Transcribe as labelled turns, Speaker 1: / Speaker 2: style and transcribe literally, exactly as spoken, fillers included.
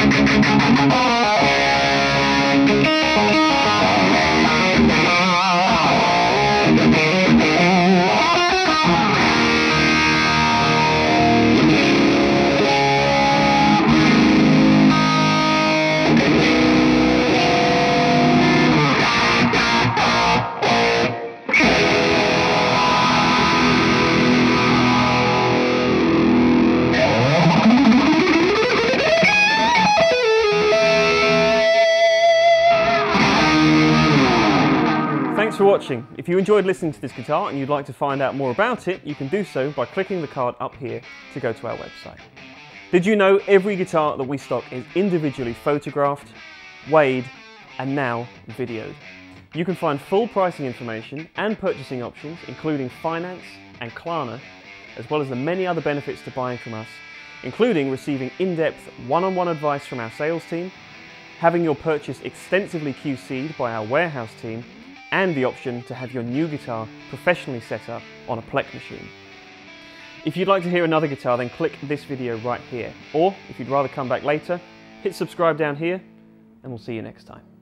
Speaker 1: Thanks for watching. If you enjoyed listening to this guitar and you'd like to find out more about it, you can do so by clicking the card up here to go to our website. Did you know every guitar that we stock is individually photographed, weighed, and now videoed? You can find full pricing information and purchasing options, including finance and Klarna, as well as the many other benefits to buying from us, including receiving in-depth one-on-one advice from our sales team, having your purchase extensively Q C'd by our warehouse team, and the option to have your new guitar professionally set up on a Plek machine. If you'd like to hear another guitar, then click this video right here. Or, if you'd rather come back later, hit subscribe down here, and we'll see you next time.